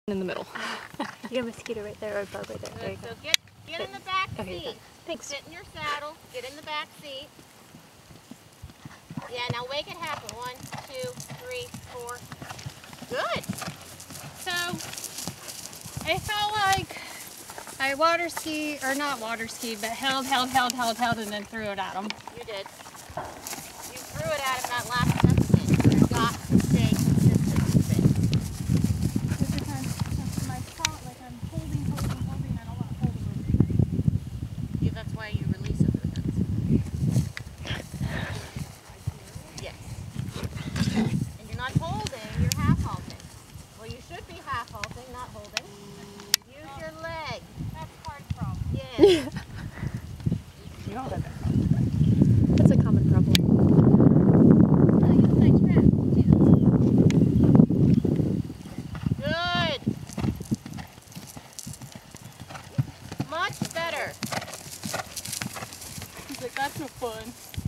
in the middle. You got a mosquito right there, or a bug right there. There you go. So get in the back seat. Thanks. Sit in your saddle. Get in the back seat. Yeah, now make it happen. 1, 2, 3, 4. Good. So I felt like I water skied, or not water skied, but held, and then threw it at him. You did. You threw it at him that last second. You've got to stay consistent with it. Every time I felt like I'm holding, I don't want to hold him. Yeah, that's why you release it with it. Yes. And you're not holding, you're half halting. Well, you should be half halting, not holding. Use your leg. That's part problem. Yes. You all have that. That's a common problem. Good. Much better. He's like, that's no fun.